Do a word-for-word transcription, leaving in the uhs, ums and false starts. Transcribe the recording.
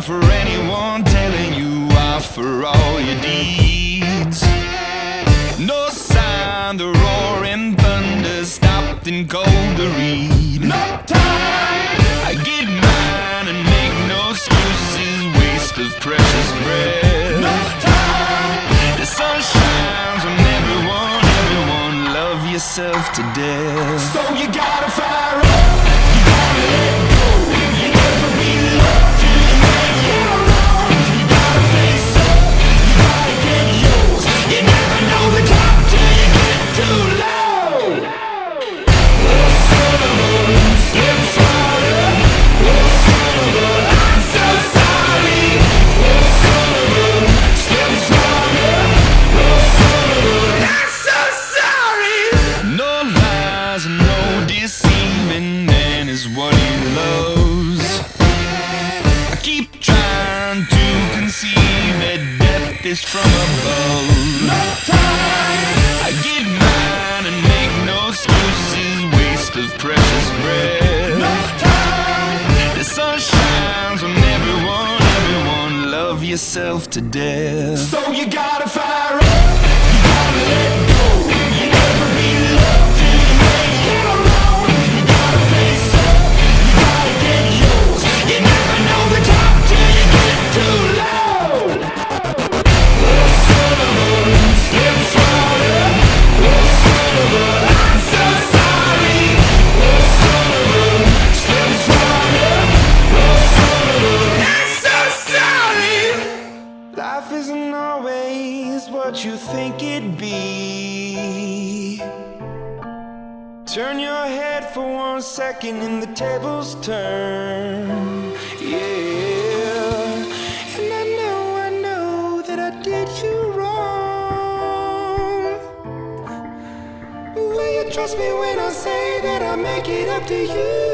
for anyone telling you off for all your deeds. No sign, the roaring thunder stopped and cold to read. No time! I get mine and make no excuses, waste of precious breath. No time! The sun shines on everyone, everyone, love yourself to death. So you gotta fire up, you gotta let go. You never be loved till you make your own. You gotta face up, you gotta get yours. You never know the top till you get too low. Oh, son of a, step farther. Oh, son of a, I'm so sorry. Oh, son of a, step farther. Oh, son of a, I'm so sorry. No lies, no deceiving, man is what he loves. I keep trying to conceive that death is from above. No time! I get mine and make no excuses, waste of precious breath. No time! The sun shines on everyone, everyone, love yourself to death. So you gotta fire up, you gotta let go. You never be loved till you make your own. You gotta face up, you gotta get yours. You never know the top till you get too low. Oh, son of a, step farther. Oh, son of a, I'm so sorry. Oh, son of a, step farther. Oh, son of a, I'm so sorry. Life isn't always what you think it'd be. Turn your head for one second and the tables turn. Yeah. And I know, I know that I did you wrong. Will you trust me when I say that I'll make it up to you?